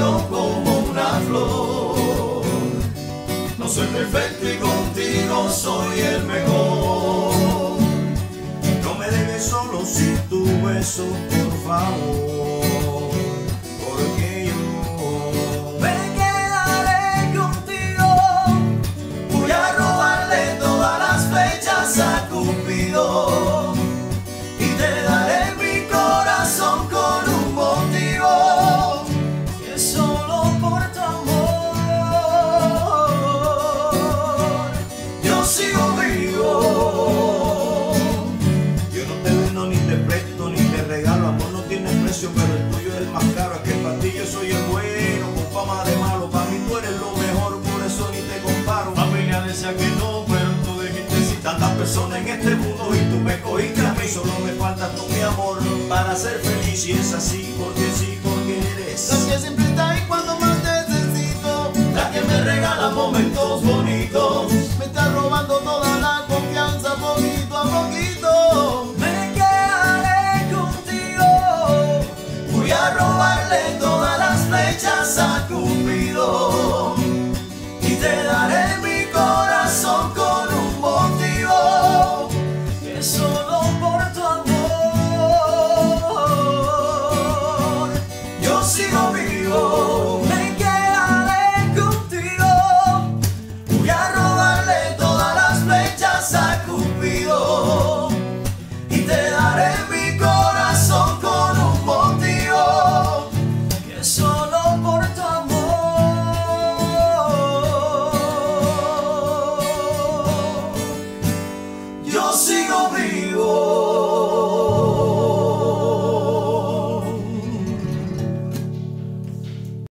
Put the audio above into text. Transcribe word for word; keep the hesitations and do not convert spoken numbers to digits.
bello como una flor. No soy perfecto y contigo soy el mejor. No me dejes solo sin tu beso, por favor, porque yo me quedaré contigo. voy a robarle todas las flechas a Cupido y te daré mi corazón con un motivo Que solo por tu amor yo sigo vivo. Yo no te vendo, ni te presto, ni te regalo. Amor no tiene precio, pero el tuyo es el más caro. Es que para ti yo soy el bueno, con fama de malo. Para mí tú eres lo mejor, por eso ni te comparo. Familia decía que no, pero tú dijiste sí. Tantas personas en este mundo y tú me cogiste a mí. Solo me falta tú, mi amor, para ser feliz. Y es así, porque sí, porque eres la que siempre está ahí cuando más necesito, la que me regala momentos bonitos. me está robando toda la confianza poquito a poquito. Me quedaré contigo. Voy a robarle todas las flechas a Cupido y te daré mi corazón con un motivo Que solo por tu amor yo sigo vivo. me quedaré contigo. Voy a robarle todas las flechas a Cupido y te daré mi corazón con un motivo Que solo por tu amor yo sigo vivo.